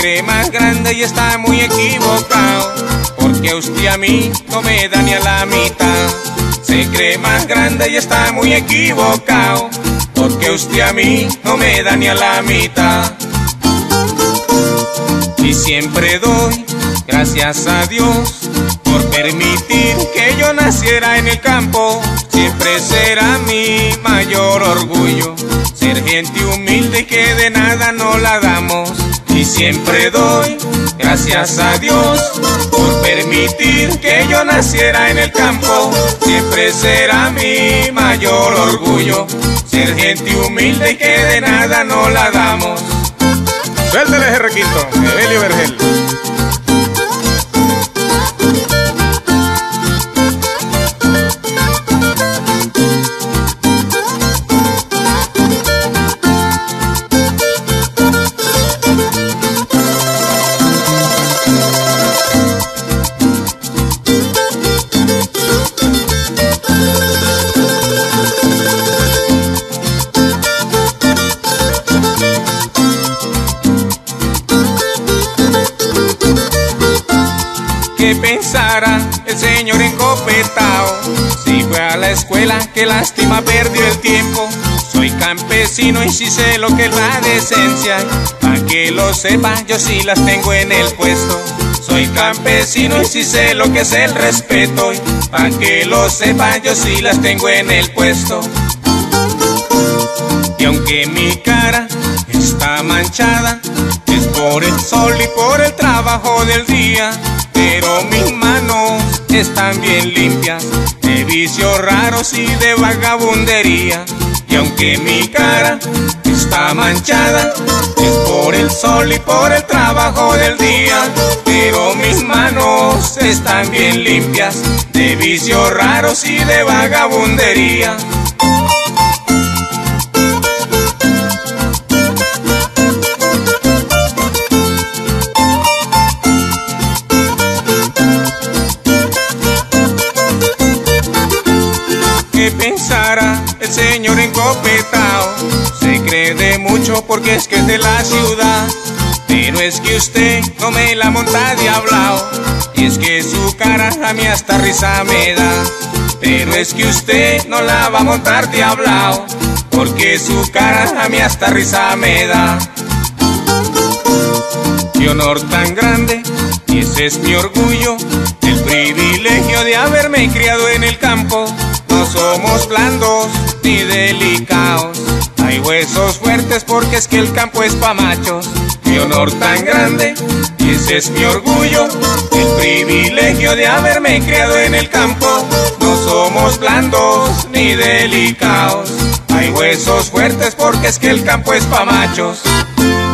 cree más grande y está muy equivocado, porque usted a mí no me da ni a la mitad. Se cree más grande y está muy equivocado, porque usted a mí no me da ni a la mitad. Y siempre doy gracias a Dios por permitir que yo naciera en el campo. Siempre será mi mayor orgullo ser gente humilde y que de nada no la damos. Y siempre doy gracias a Dios por permitir que yo naciera en el campo. Siempre será mi mayor orgullo ser gente humilde y que de nada no la damos. Suéltale ese requinto, Evelio Vergel. ¿Qué pensará el señor encopetao? Si fue a la escuela, qué lástima, perdió el tiempo. Soy campesino y sí sé lo que es la decencia. Pa' que lo sepa, yo sí las tengo en el puesto. Soy campesino y sí sé lo que es el respeto. Pa' que lo sepa, yo sí las tengo en el puesto. Y aunque mi cara está manchada, es por el sol y por el trabajo del día, pero mis manos están bien limpias de vicios raros y de vagabundería. Y aunque mi cara está manchada, es por el sol y por el trabajo del día, pero mis manos están bien limpias de vicios raros y de vagabundería. ¿Qué pensará el señor encopetao? Se cree de mucho porque es que es de la ciudad, pero es que usted no me la monta diablao. Y es que su cara a mí hasta risa me da, pero es que usted no la va a montar diablao, porque su cara a mí hasta risa me da. Qué honor tan grande, y ese es mi orgullo, el privilegio de haberme criado en el campo. No somos blandos ni delicados, hay huesos fuertes porque es que el campo es pa' machos. Mi honor tan grande, y ese es mi orgullo, el privilegio de haberme criado en el campo. No somos blandos ni delicados, hay huesos fuertes porque es que el campo es pa' machos.